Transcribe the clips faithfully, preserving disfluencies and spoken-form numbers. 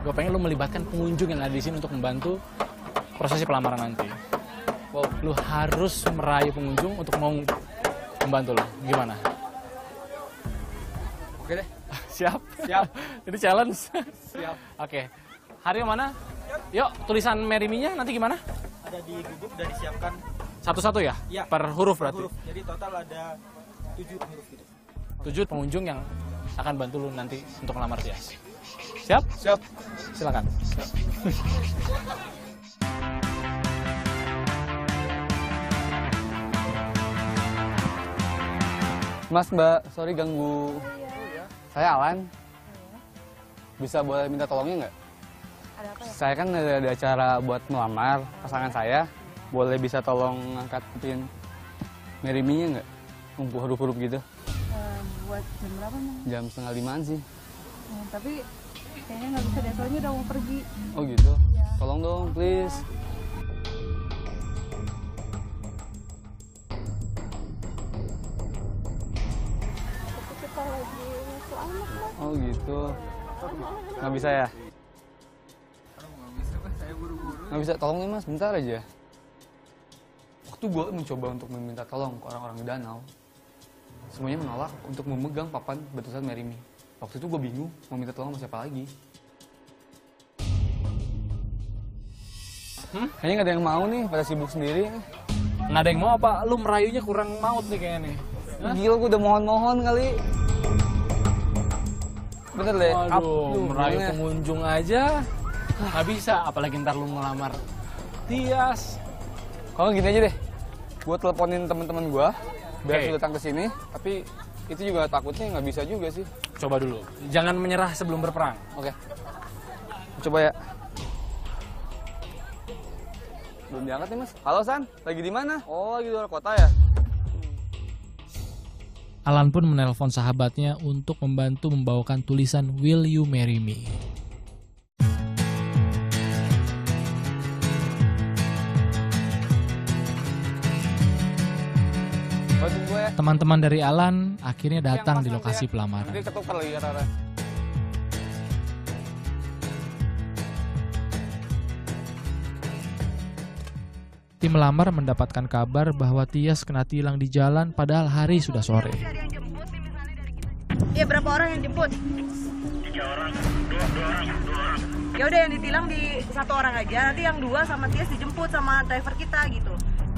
Gue pengen lu melibatkan pengunjung yang ada di sini untuk membantu prosesi pelamaran nanti. Wow, lu harus merayu pengunjung untuk mau membantu lu. Gimana? Oke deh. Siap? Siap. Ini challenge. Siap. Oke. Hari yang mana? Yuk, tulisan Marry Me-nya nanti gimana? Ada di gugup, udah disiapkan. Satu-satu ya? Iya. Per huruf Per berarti? huruf. Jadi total ada tujuh huruf gitu. Tujuh pengunjung yang akan bantu lu nanti untuk melamar Tias. Siap? Siap. Silakan. Siap. Mas, Mbak, sorry ganggu. Saya Alan. Bisa boleh minta tolongnya nggak? Ada apa ya? Saya kan ada, ada acara buat melamar pasangan saya. Boleh bisa tolong ngangkatin Marry Me-nya nggak? Ngumpul huruf-huruf gitu. Eh, buat jam berapa emang? Jam setengah limaan sih. Eh, tapi kayaknya nggak bisa deh, soalnya udah mau pergi. Oh gitu? Ya. Tolong dong, please. Tapi kita lagi selamat lah. Oh gitu. Nggak bisa ya? Nggak bisa, tolong nih mas, bentar aja. Waktu gue mencoba untuk meminta tolong ke orang-orang di danau, semuanya menolak untuk memegang papan bertulisan Marry Me. Waktu itu gue bingung mau minta tolong sama siapa lagi. Hmm? Kayaknya nggak ada yang mau nih, pada sibuk sendiri. Nggak ada yang mau apa? Lu merayunya kurang maut nih kayaknya nih. Hah? Gila, gue udah mohon-mohon kali. Bener deh, up. Aduh, Duh, merayu gimana? pengunjung aja nggak bisa, apalagi ntar lu ngelamar Tias. Kalau gini aja deh, gue teleponin teman-teman gue biar Oke. sudah datang ke sini. Tapi itu juga takutnya nggak bisa juga sih. Coba dulu, jangan menyerah sebelum berperang. Oke, coba ya. Belum diangkat nih mas. Halo San, lagi di mana? Oh, lagi di luar kota ya. Alan pun menelpon sahabatnya untuk membantu membawakan tulisan Will You Marry Me. Bantu gue ya. Teman-teman dari Alan akhirnya datang di lokasi Nanti pelamaran. ketukar lagi Rara. Tim melamar mendapatkan kabar bahwa Tias kena tilang di jalan padahal hari sudah sore. Iya, berapa orang yang jemput? Tiga orang, dua, dua orang, dua orang. Ya udah, yang ditilang di satu orang aja, nanti yang dua sama Tias dijemput sama driver kita gitu.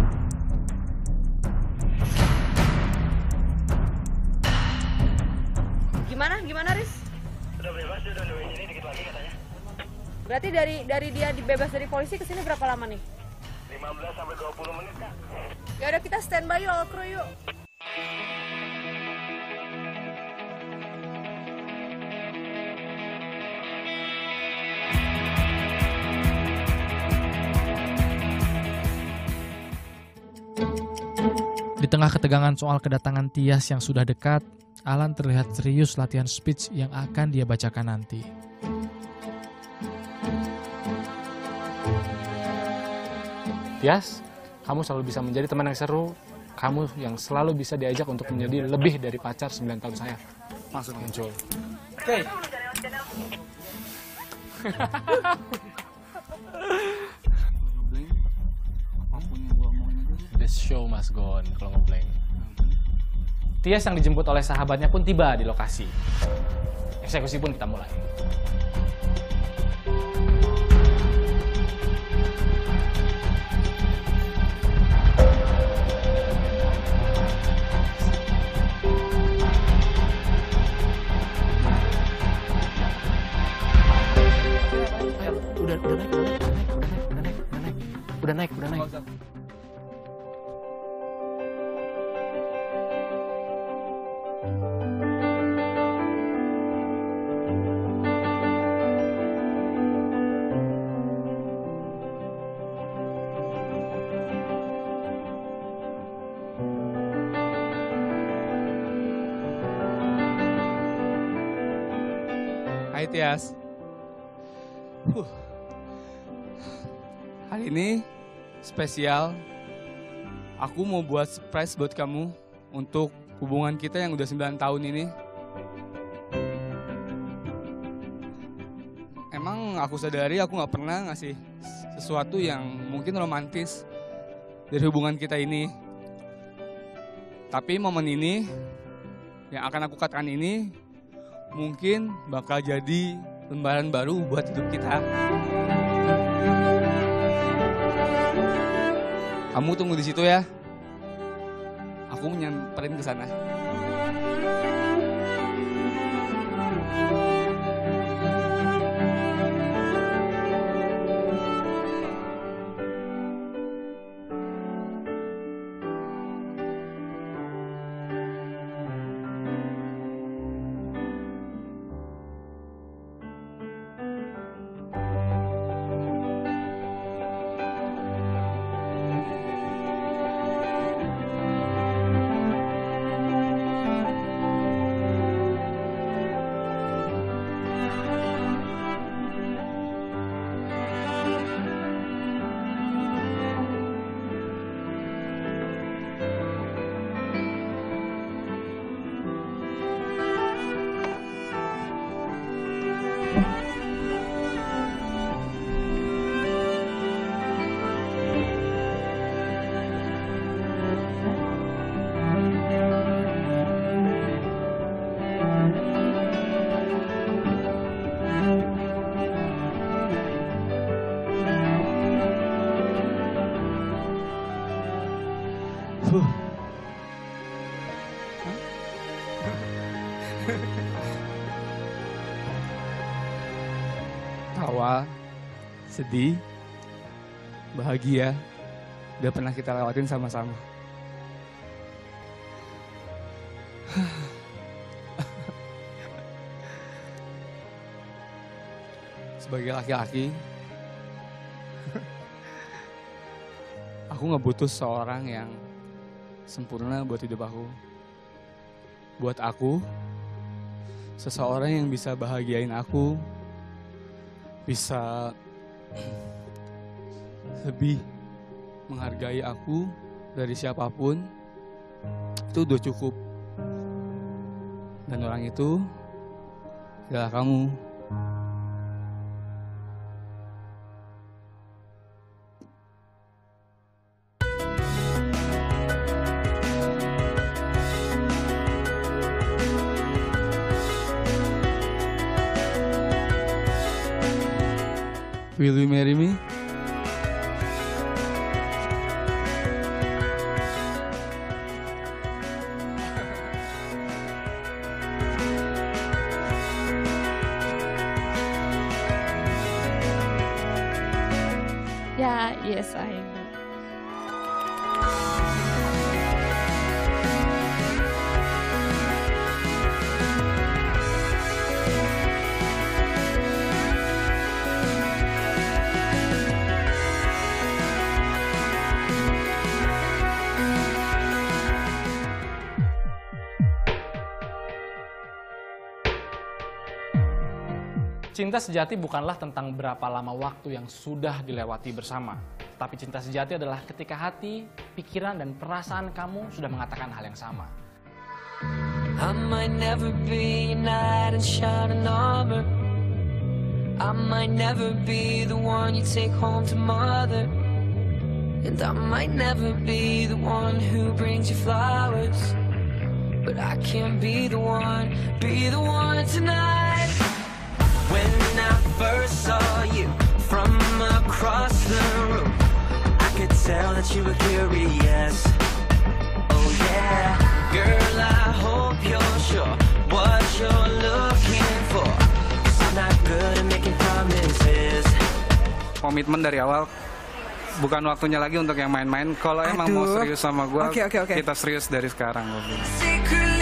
Gimana? Gimana, Riz? Sudah bebas, dia udah nungguin ini dikit lagi katanya. Berarti dari dari dia dibebas dari polisi ke sini berapa lama nih? lima belas sampai dua puluh menit, Kak. Ya udah, kita standby yuk, kru yuk. Di tengah ketegangan soal kedatangan Tias yang sudah dekat, Alan terlihat serius latihan speech yang akan dia bacakan nanti. Tias, kamu selalu bisa menjadi teman yang seru. Kamu yang selalu bisa diajak untuk menjadi lebih dari pacar sembilan tahun saya. Masuk muncul. Oke. The show must go on kalau ngeblank. Tias yang dijemput oleh sahabatnya pun tiba di lokasi. Eksekusi pun kita mulai. Udah, udah naik, udah naik, udah naik, udah naik, udah naik, udah naik, udah naik, udah naik. Hai Tias. Huh. Hari ini spesial. Aku mau buat surprise buat kamu untuk hubungan kita yang udah sembilan tahun ini. Emang yang aku sadari aku nggak pernah ngasih sesuatu yang mungkin romantis dari hubungan kita ini. Tapi momen ini, yang akan aku katakan ini, mungkin bakal jadi lembaran baru buat hidup kita. Kamu tunggu di situ ya. Aku nyamperin ke sana. Huh. Tawa, sedih, bahagia, udah pernah kita lewatin sama-sama. Sebagai laki-laki, aku nggak butuh seorang yang sempurna buat hidup aku. Buat aku, seseorang yang bisa bahagiain aku, bisa lebih menghargai aku dari siapapun, itu udah cukup. Dan orang itu adalah kamu. Will you marry me? Yeah, yes, I am. Cinta sejati bukanlah tentang berapa lama waktu yang sudah dilewati bersama. Tapi cinta sejati adalah ketika hati, pikiran, dan perasaan kamu sudah mengatakan hal yang sama. I might never be a knight in shining armor. I might never be the one you take home to mother. And I might never be the one who brings you flowers. But I can be the one, be the one tonight. When I first saw you from across the room, I could tell that you were curious. Oh yeah, girl, I hope you're sure what you're looking for. 'Cause I'm not good at making promises. Komitmen dari awal, bukan waktunya lagi untuk yang main-main. Kalau emang mau serius sama gue, Oke, oke, oke. kita serius dari sekarang. Secretly